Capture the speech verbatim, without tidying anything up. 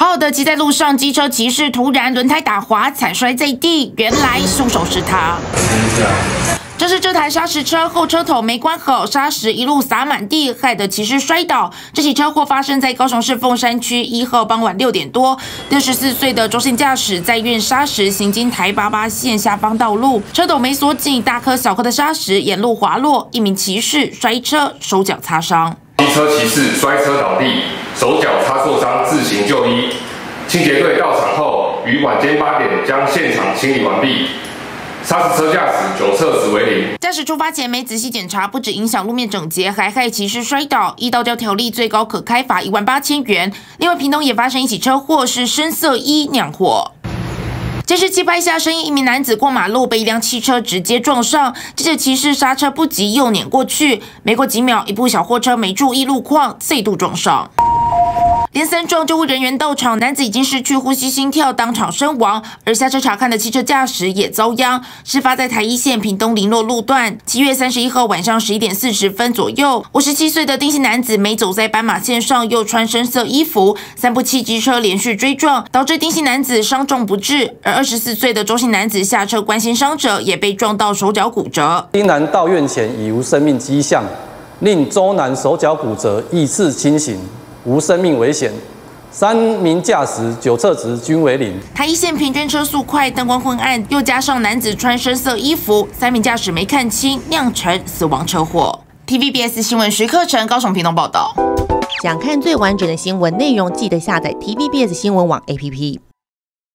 好好的骑在路上，机车骑士突然轮胎打滑，踩摔在地，原来凶手是他。这是这台砂石车后车头没关好，砂石一路洒满地，害得骑士摔倒。这起车祸发生在高雄市凤山区一号傍晚六点多，六十四岁的周姓驾驶在运砂石行经台八八线下方道路，车斗没锁紧，大颗小颗的砂石沿路滑落，一名骑士摔车，手脚擦伤。 机车骑士摔车倒地，手脚擦挫伤，自行就医。清洁队到场后，于晚间八点将现场清理完毕。砂石车驾驶酒测值为零。 驾驶出发前没仔细检查，不止影响路面整洁，还害骑士摔倒。依道交条例，最高可开罚一万八千元。另外，屏东也发生一起车祸，是深色衣酿祸。监视器拍下声音，一名男子过马路被一辆汽车直接撞上，接着骑士刹车不及，又碾过去。没过几秒，一部小货车没注意路况，再度撞上。连三撞，救护人员到场，男子已经失去呼吸、心跳，当场身亡。而下车查看的汽车驾驶也遭殃。事发在台一线屏东林落路段，七月三十一号晚上十一点四十分左右，五十七岁的丁姓男子没走在斑马线上，又穿深色衣服，三部汽机车连续追撞，导致丁姓男子伤重不治。而二十四岁的周姓男子下车关心伤者，也被撞到手脚骨折。 丁男到院前已无生命迹象，令周男手脚骨折，意识清醒。无生命危险，三名驾驶酒测值均为零。 台一线平均车速快，灯光昏暗，又加上男子穿深色衣服，三名驾驶没看清，酿成死亡车祸。T V B S 新闻徐克成高雄屏东报道。 想看最完整的新闻内容，记得下载 T V B S 新闻网 A P P。